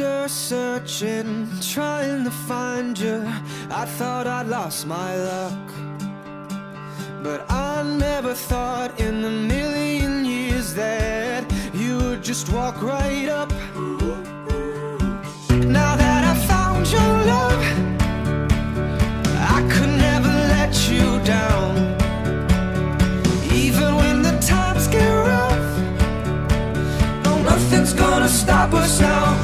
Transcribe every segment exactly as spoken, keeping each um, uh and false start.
After searching, trying to find you, I thought I'd lost my luck. But I never thought in a million years that you would just walk right up. Now that I found your love, I could never let you down. Even when the times get rough, no, nothing's gonna stop us now.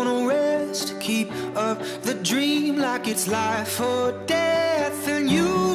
It's life or death, and you